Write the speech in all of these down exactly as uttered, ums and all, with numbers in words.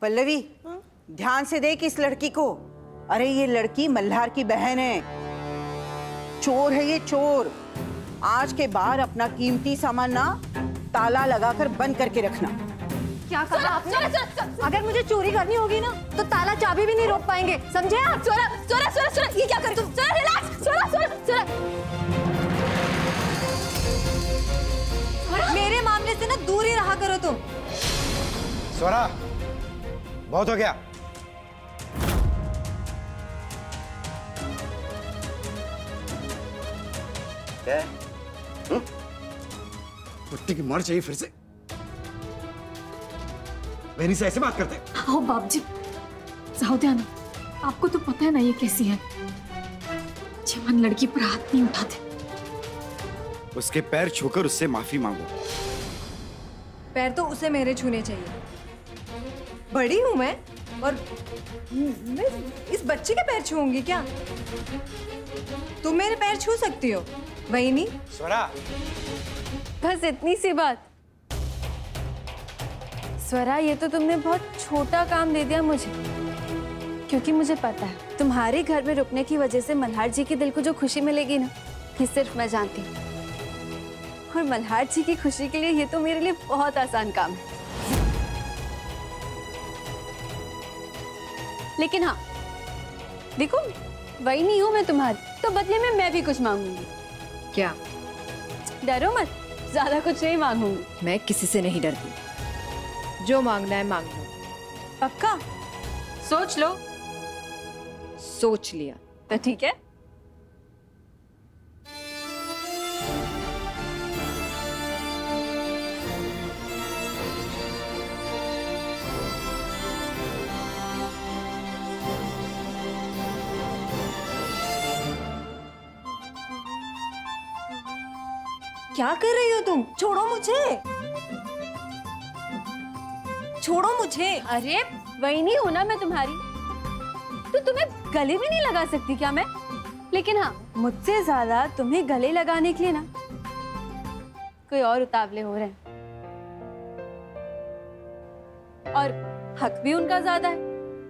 पल्लवी, ध्यान से देख इस लड़की को। अरे ये लड़की मल्हार की बहन है, चोर है ये चोर। आज के बाद अपना कीमती सामान ना ताला लगाकर बंद करके रखना। क्या कहा आपने? अगर मुझे चोरी करनी होगी ना तो ताला चाबी भी नहीं रोक पाएंगे, समझे आप? सोरा, सोरा, सोरा, सोरा, ये क्या कर तुम? Sora, relax, Sora, Sora, Sora. मेरे मामले से ना दूर ही रहा करो तुम। सोरा, बहुत हो गया। क्या है? कुत्ते की मर चाहिए फिर से। बहनी से ऐसे बात करते हैं? आओ बाप जी, जाओ ध्यान। आपको तो पता है ना ये कैसी है। चमन लड़की पर हाथ नहीं उठाते। उसके पैर छूकर उससे माफी मांगो। पैर तो उसे मेरे छूने चाहिए। बड़ी हूं मैं और मैं इस बच्चे के पैर छूऊंगी क्या? तुम मेरे पैर छू सकती हो, वही नहीं? स्वरा, बस इतनी सी बात। स्वरा, ये तो तुमने बहुत छोटा काम दे दिया मुझे, क्योंकि मुझे पता है तुम्हारे घर में रुकने की वजह से मल्हार जी के दिल को जो खुशी मिलेगी ना, ये सिर्फ मैं जानती हूँ। और मल्हार जी की खुशी के लिए ये तो मेरे लिए बहुत आसान काम है। लेकिन हाँ देखो, वही नहीं हूं मैं तुम्हारी, तो बदले में मैं भी कुछ मांगूंगी। क्या? डरो मत, ज्यादा कुछ नहीं मांगूंगी। मैं किसी से नहीं डरती, जो मांगना है मांग लो। पक्का? सोच लो। सोच लिया तो ठीक है। क्या कर रही हो तुम? छोड़ो मुझे, छोड़ो मुझे। अरे वही नहीं हूं ना मैं तुम्हारी, तो तुम्हें गले भी नहीं लगा सकती क्या मैं? लेकिन हाँ, मुझसे ज्यादा तुम्हें गले लगाने के लिए ना कोई और उतावले हो रहे हैं, और हक भी उनका ज्यादा है,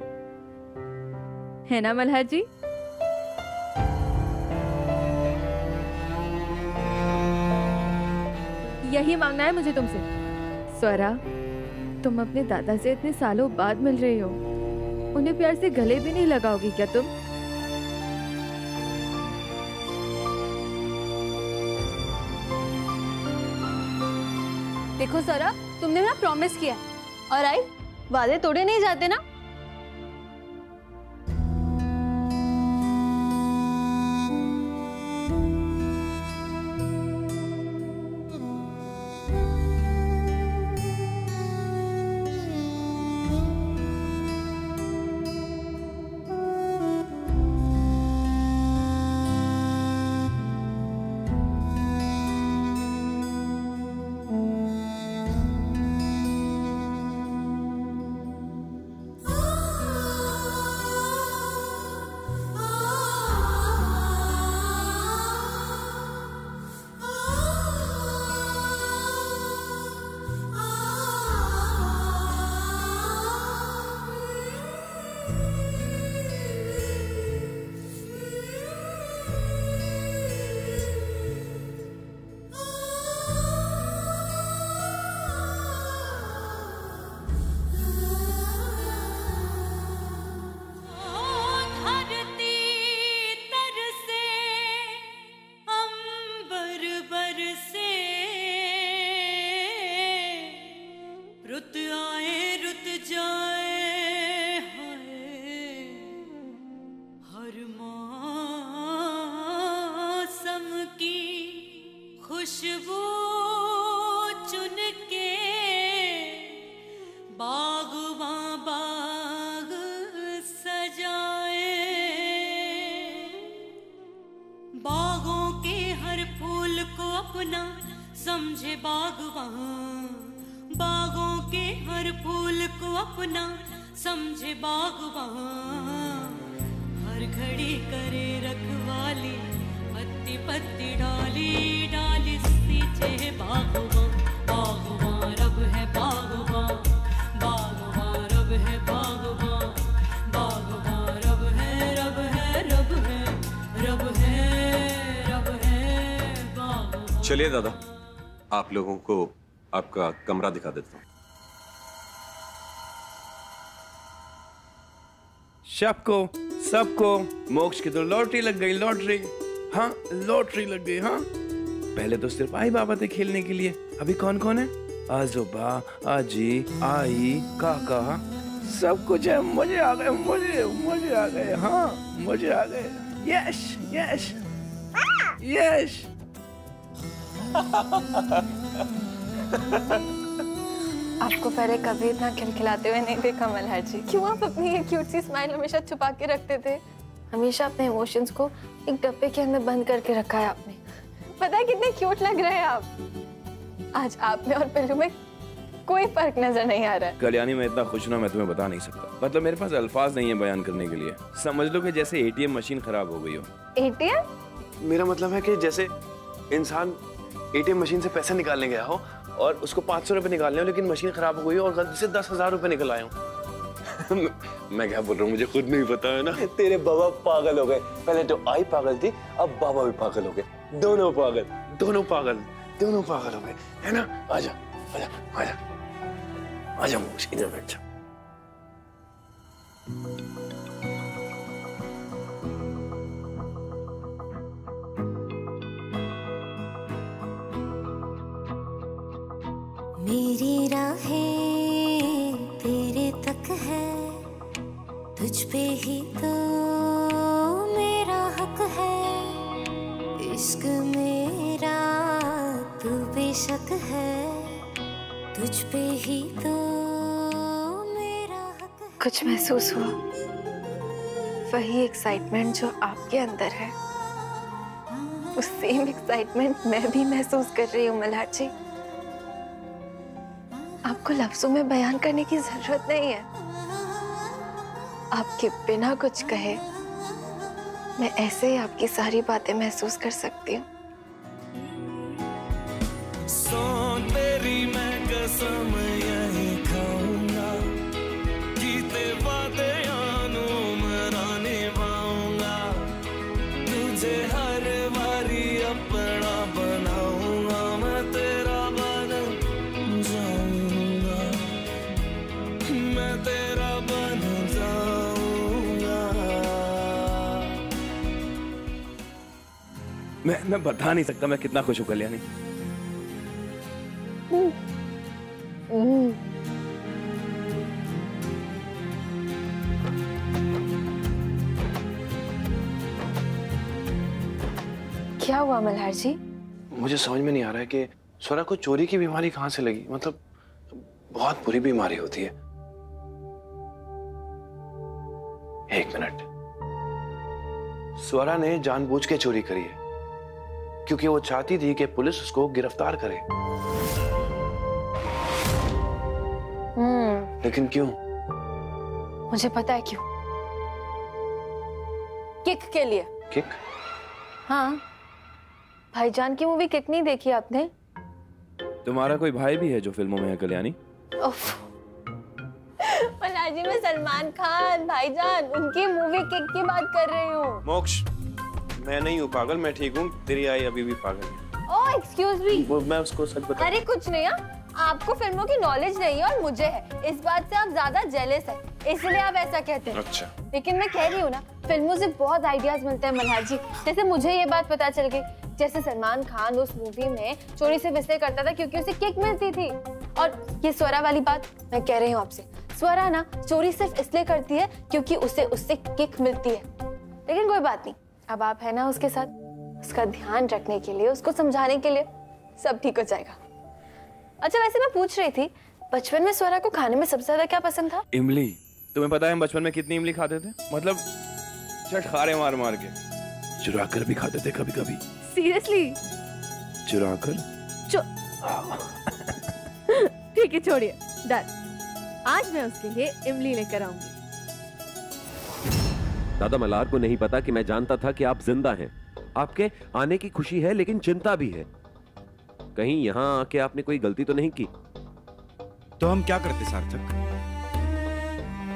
है ना मल्हार जी? यही मांगना है मुझे तुमसे। स्वरा, तुम अपने दादा से इतने सालों बाद मिल रही हो, उन्हें प्यार से गले भी नहीं लगाओगी क्या तुम? देखो स्वरा, तुमने ना प्रॉमिस किया, और आई वादे तोड़े नहीं जाते ना। खुशबू चुन के बागवां बाग सजाए, बागों के हर फूल को अपना समझे बागवां, बागों के हर फूल को अपना समझे बागवां, हर घड़ी करे रखवाली पत्ती पत्ती डाली डाली सींचे बागवां, बागवां रब है बागवां, बागवां रब है बागबां, बागबां रब है, रब है, रब है, रब है, रब है बागबां। चलिए दादा, आप लोगों को आपका कमरा दिखा देता हूँ। सबको सबको मोक्ष की तो लॉटरी लग गई, लॉटरी। हाँ, लॉटरी लग गई। हाँ, पहले तो सिर्फ आई बाबा थे खेलने के लिए, अभी कौन कौन है? आजोबा, आजी, आई, काका, सब कुछ है। मजे आ गए, मजे मजे आ गए। हाँ, मजे आ गए। Yes yes yes. आपको पहले कभी इतना खिलखिलाते हुए नहीं देखा मल्हार जी। क्यों आप अपनी ये क्यूट सी स्माइल हमेशा छुपा के रखते थे? हमेशा अपने इमोशंस को एक डब्बे के अंदर बंद करके रखा है आपने। पता है कितने क्यूट लग रहे हैं आप। आज आप में और पिल्लू में कोई फर्क नजर नहीं आ रहा है। कल्याणी, मैं इतना खुश ना मैं तुम्हें बता नहीं सकता। मतलब मेरे पास अल्फाज नहीं है बयान करने के लिए। समझ लो कि जैसे एटीएम मशीन खराब हो गई हो। एटीएम? मेरा मतलब है कि जैसे इंसान एटीएम मशीन से पैसे निकालने गया हो और उसको पाँच सौ रुपए निकालने हो, लेकिन मशीन खराब हो गई हो और गलती से दस हजार रुपए निकल आए हो। मैं क्या बोल रहा हूँ मुझे खुद नहीं पता है ना। तेरे बाबा पागल हो गए। पहले तो आई पागल थी, अब बाबा भी पागल हो गए। दोनों पागल, दोनों पागल, दोनों पागल हो गए, है ना? आजा आजा आजा आजा मोक्ष, इधर बैठ जा। मेरी राहें तेरे तक है, तुझ पे ही तो मेरा हक है। इश्क मेरा तू बेशक है, तुझ पे ही तो मेरा हक है। कुछ महसूस हुआ, वही एक्साइटमेंट जो आपके अंदर है, उस सेम एक्साइटमेंट मैं भी महसूस कर रही हूँ मल्हार जी। आपको लफ्जों में बयान करने की जरूरत नहीं है। आपके बिना कुछ कहे मैं ऐसे ही आपकी सारी बातें महसूस कर सकती हूँ। सो तेरी मैं कसम यही खाऊंगा, जीते वादे यानो मरा निभाऊंगा, तुझे हर बारी अपना बनाऊंगा, मैं तेरा बन जाऊंगा, मैं तेरा बन जाऊंगा। मैं मैं बता नहीं सकता मैं कितना खुश हूँ कल्याणी। क्या हुआ मल्हार जी? मुझे समझ में नहीं आ रहा है कि स्वरा को चोरी की बीमारी कहाँ से लगी। मतलब बहुत बुरी बीमारी होती है। एक मिनट, स्वरा ने जानबूझ के चोरी करी है क्योंकि वो चाहती थी कि पुलिस उसको गिरफ्तार करे। हम्म लेकिन क्यों? मुझे पता है क्यों। किक के लिए। किक? हाँ, भाईजान की मूवी किक नहीं देखी आपने? तुम्हारा कोई भाई भी है जो फिल्मों में है कल्याणी? मल्हार जी, मैं सलमान खान भाईजान उनकी मूवी किक की बात कर रही हूँ। मोक्ष, मैं नहीं हूँ पागल, मैं ठीक हूँ। तेरी आई अभी भी पागल है। Oh excuse me. वो मैं उसको सच बता। अरे कुछ नहीं है, आपको फिल्मों की नॉलेज नहीं है और मुझे है। इस बात से आप ज्यादा जेलस है, इसलिए आप ऐसा कहते हैं। अच्छा। लेकिन मैं कह रही हूँ ना, फिल्मों से बहुत आइडियाज मिलते हैं मल्हार जी। जैसे मुझे ये बात पता चल गई, जैसे सलमान खान उस मूवी में चोरी से इसलिए करता था क्योंकि उसे किक मिलती थी। और ये स्वरा वाली बात मैं कह रही हूँ आपसे, स्वरा ना चोरी सिर्फ इसलिए करती है क्योंकि उसे उससे किक मिलती है। लेकिन कोई बात नहीं, अब आप है ना उसके साथ, उसका ध्यान रखने के लिए, उसको समझाने के लिए, सब ठीक हो जाएगा। अच्छा वैसे मैं पूछ रही थी, बचपन में स्वरा को खाने में सबसे ज्यादा क्या पसंद था? इमली। तुम्हें पता है हम बचपन में कितनी इमली खाते थे? मतलब चटखारे मार मार के, चुरा कर भी खाते थे कभी कभी। सीरियसली? चुरा कर? ठीक है छोड़िए, डन। आज मैं उसके लिए इमली लेकर आऊंगी। दादा मल्हार को नहीं पता कि मैं जानता था कि आप जिंदा हैं। आपके आने की खुशी है लेकिन चिंता भी है। कहीं यहाँ आके आपने कोई गलती तो नहीं की? तो हम क्या करते सार्थक?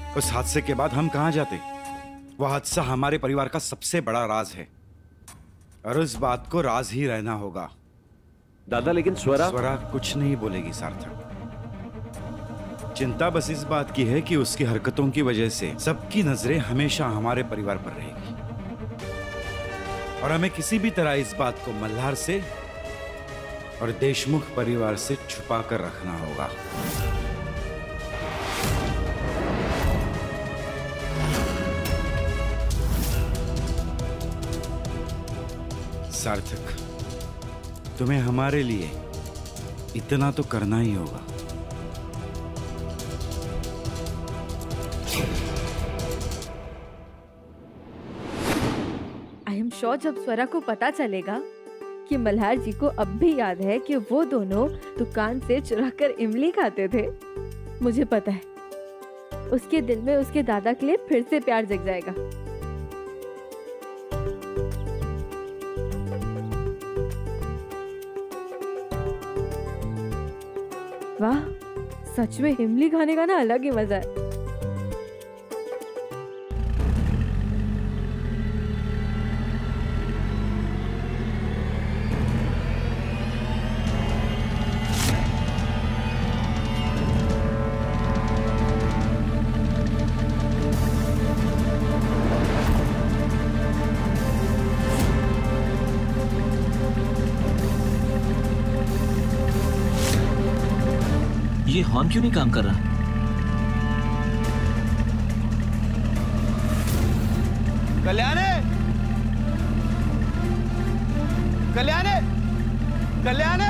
उस हादसे के बाद हम कहां जाते? वो हादसा हमारे परिवार का सबसे बड़ा राज है और उस बात को राज ही रहना होगा। दादा लेकिन स्वरा स्वरा कुछ नहीं बोलेगी सार्थक। चिंता बस इस बात की है कि उसकी हरकतों की वजह से सबकी नजरें हमेशा हमारे परिवार पर रहेगी और हमें किसी भी तरह इस बात को मल्हार से और देशमुख परिवार से छुपा कर रखना होगा। सार्थक, तुम्हें हमारे लिए इतना तो करना ही होगा। आई एम श्योर जब स्वरा को पता चलेगा कि मल्हार जी को अब भी याद है कि वो दोनों दुकान से चुराकर इमली खाते थे, मुझे पता है उसके दिल में उसके दादा के लिए फिर से प्यार जग जाएगा। वाह, सच में इमली खाने का ना अलग ही मजा है। ये हॉर्न क्यों नहीं काम कर रहा? कल्याणी, कल्याणी, कल्याणी।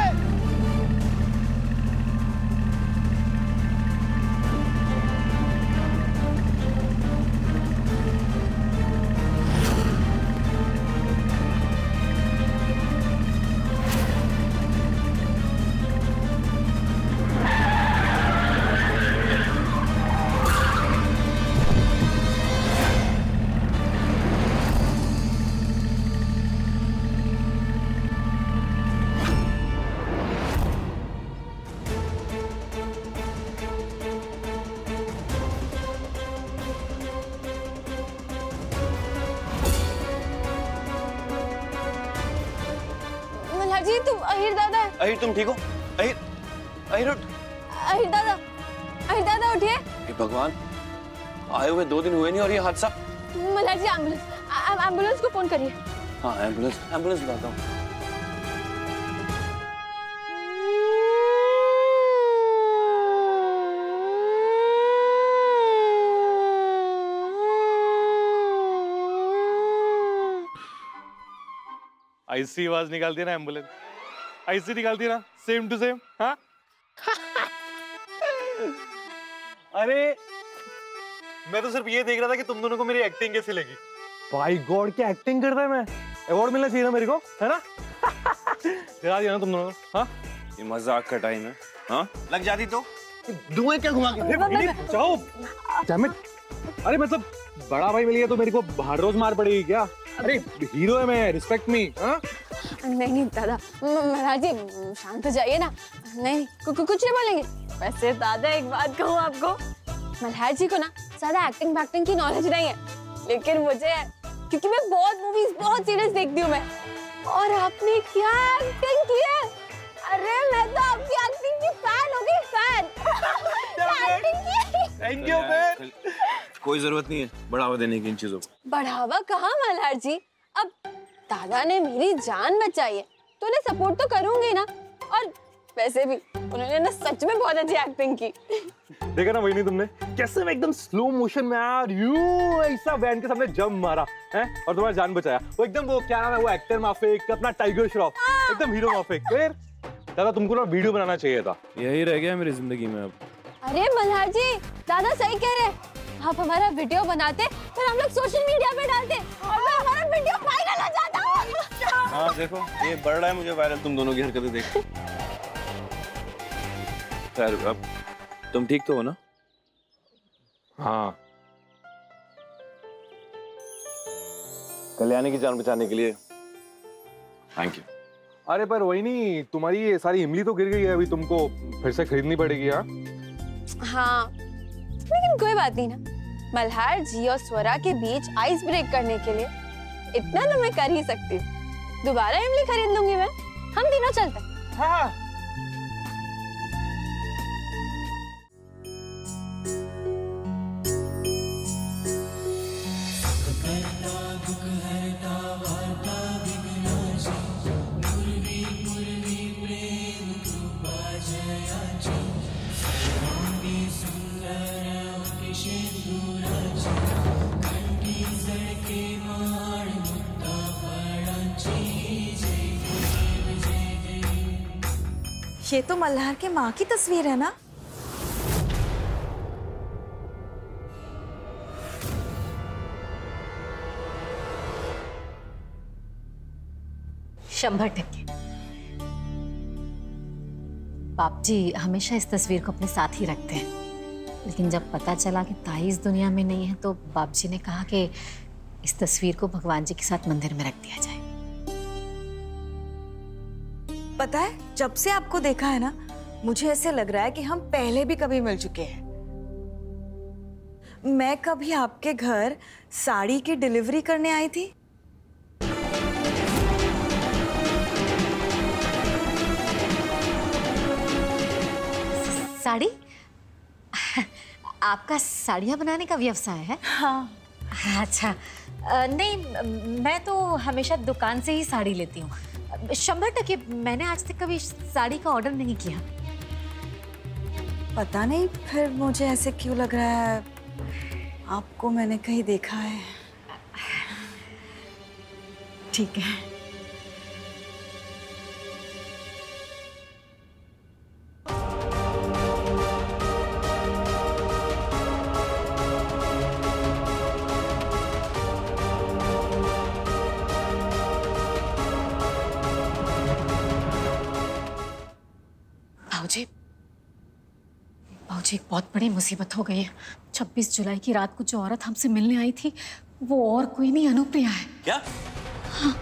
जी तुम अहिर दादा। अहिर तुम ठीक हो? अहिर, अहिर उठ। अहिर दादा, अहिर दादा उठिए। हे भगवान, आए हुए दो दिन हुए नहीं और ये हादसा। मल्हार जी एम्बुलेंस, एम्बुलेंस को फोन करिए। हाँ एम्बुलेंस, एम्बुलेंस बुलाता हूँ। ऐसी आवाज निकालती है ना एम्बुलेंस, ऐसी निकालती है ना, सेम टू सेम। हाँ अरे मैं तो सिर्फ ये देख रहा था कि तुम दोनों को मेरी एक्टिंग कैसी लगी। भाई गॉड क्या एक्टिंग करता है मैं, अवार्ड मिलना चाहिए ना मेरे को, है ना। गिरा दिया ना तुम दोनों। हाँ ये मजाक का टाइम है। हाँ लग जाती तो धुएं क्या घुमा के जाओ। अरे मतलब बड़ा भाई मिल गया तो मेरे को बाहर रोज मार पड़ेगी क्या? अरे हीरो है मैं, रिस्पेक्ट मी। हाँ नहीं नहीं दादा, मल्हार जी शांत हो जाइए ना। नहीं कु, कु, कुछ नहीं बोलेंगे। वैसे दादा एक बात कहूँ आपको, मल्हार जी को ना ज्यादा एक्टिंग वैक्टिंग की नॉलेज नहीं है, लेकिन मुझे, क्योंकि मैं बहुत मूवीज बहुत सीरीज देखती हूँ मैं। और आपने क्या एक्टिंग की है, अरे मैं तो आपकी एक्टिंग की फैन हो गई, फैन। Thank you man. कोई जरूरत नहीं है बढ़ावा देने की इन चीजों को। बढ़ावा कहाँ मल्हार जी, अब दादा ने मेरी जान बचाई है तो उन्हें सपोर्ट तो करूंगी ना। और वैसे भी उन्होंने ना सच में बहुत अच्छी एक्टिंग की। देखा ना वही नहीं तुमने कैसे मैं एकदम स्लो मोशन में यार यू ऐसा वैन के सामने जंप मारा है और तुम्हारी जान बचाया। वो एकदम वो क्या नाम है वो एक्टर माफिक अपना टाइगर श्रॉफ, एकदम हीरो माफिक। फिर दादा तुमको ना वीडियो बनाना चाहिए था, यही रह गया मेरी जिंदगी में अब। अरे मल्हार जी दादा सही कह रहे, आप हमारा वीडियो बनाते फिर हम लोग सोशल मीडिया पे डालते और मैं हमारा वीडियो वायरल हो जाता। हाँ देखो ये बढ़ रहा है मुझे वायरल तुम दोनों की हरकतें देख। खैर अब तुम ठीक तो हो ना? हाँ कल्याणी की जान बचाने के लिए थैंक यू। अरे पर वही नहीं, तुम्हारी ये सारी इमली तो गिर गई है, अभी तुमको फिर से खरीदनी पड़ेगी। हाँ हाँ लेकिन कोई बात नहीं ना, मल्हार जी और स्वरा के बीच आइस ब्रेक करने के लिए इतना तो मैं कर ही सकती हूँ। दोबारा इमली खरीद लूंगी मैं। हम तीनों चलते हैं। हाँ। ये तो मल्हार के माँ की तस्वीर है ना? शंभर टक्के। बाप जी हमेशा इस तस्वीर को अपने साथ ही रखते हैं, लेकिन जब पता चला कि ताई इस दुनिया में नहीं है तो बाप जी ने कहा कि इस तस्वीर को भगवान जी के साथ मंदिर में रख दिया जाए। पता है, जब से आपको देखा है ना, मुझे ऐसे लग रहा है कि हम पहले भी कभी मिल चुके हैं। मैं कभी आपके घर साड़ी की डिलीवरी करने आई थी। साड़ी? आपका साड़ियाँ बनाने का व्यवसाय है? हाँ। अच्छा, नहीं मैं तो हमेशा दुकान से ही साड़ी लेती हूँ। शंभर टके मैंने आज तक कभी साड़ी का ऑर्डर नहीं किया। पता नहीं फिर मुझे ऐसे क्यों लग रहा है आपको मैंने कहीं देखा है। ठीक है। भाऊजी, भाऊजी एक बहुत बड़ी मुसीबत हो गई है। छब्बीस जुलाई की रात को जो औरत हमसे मिलने आई थी वो और कोई नहीं, अनुप्रिया है। क्या? हाँ।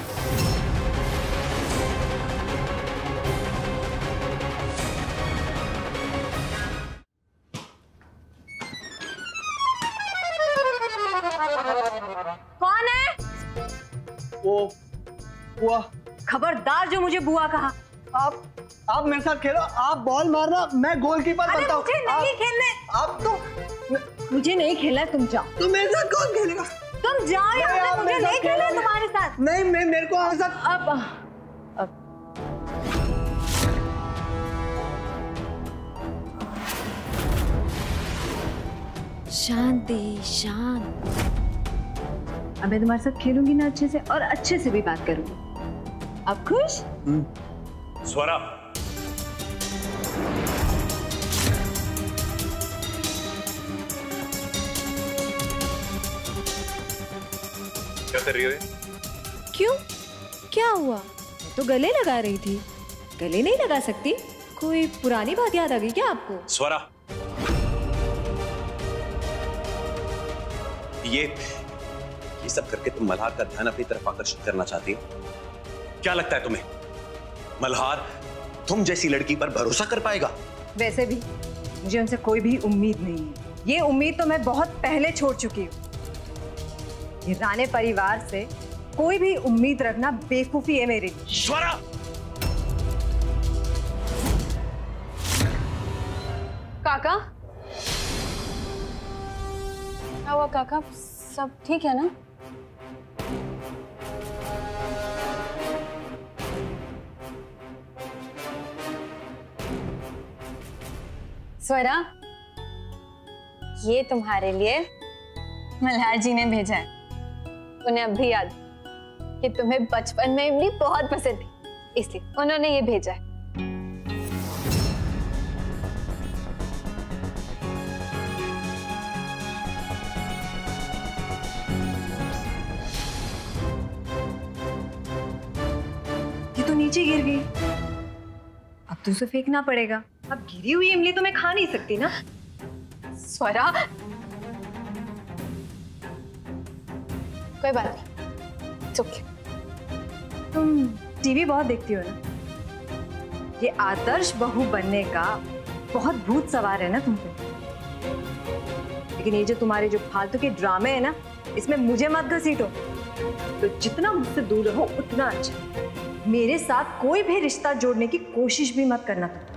कौन है? वो बुआ। खबरदार जो मुझे बुआ कहा। आप आप मेरे साथ खेलो, आप बॉल मारना, मैं गोलकीपर बनता हूँ। मुझे नहीं खेलने। आप तो मुझे नहीं खेलना, तुम जाओ। तो मेरे साथ कौन खेलेगा? तुम जाओ यहाँ से, मुझे नहीं खेलना तुम्हारे साथ। नहीं, मैं मेरे को आपके साथ अब अब शांति शांत। अब मैं तुम्हारे साथ खेलूंगी ना अच्छे से, और अच्छे से भी बात करूंगी। अब खुश? स्वरा, क्या कर रही हो? क्यों, क्या हुआ? तो गले लगा रही थी। गले नहीं लगा सकती? कोई पुरानी बात याद आ गई क्या आपको? स्वरा, ये ये सब करके तुम मल्हार का ध्यान अपनी तरफ आकर्षित करना चाहती हो? क्या लगता है तुम्हें मल्हार तुम जैसी लड़की पर भरोसा कर पाएगा? वैसे भी मुझे उनसे कोई भी उम्मीद नहीं है। ये उम्मीद तो मैं बहुत पहले छोड़ चुकी हूँ। ये राणे परिवार से कोई भी उम्मीद रखना बेवकूफी है मेरी। स्वरा! काका, क्या हुआ काका? सब ठीक है ना? स्वरा, ये तुम्हारे लिए मल्हार जी ने भेजा है। उन्हें अब भी याद कि तुम्हें बचपन में इमली बहुत पसंद थी, इसलिए उन्होंने ये भेजा है। ये तो नीचे गिर गई, अब तो उसे फेंकना पड़ेगा। अब गिरी हुई इमली तो मैं खा नहीं सकती ना। स्वरा, कोई बात नहीं, It's okay. तुम टीवी बहुत देखती हो ना? ये आदर्श बहू बनने का बहुत भूत सवार है ना तुम पे। लेकिन ये जो तुम्हारे जो फालतू के ड्रामे है ना, इसमें मुझे मत घसीटो। तो जितना मुझसे दूर रहो उतना अच्छा। मेरे साथ कोई भी रिश्ता जोड़ने की कोशिश भी मत करना।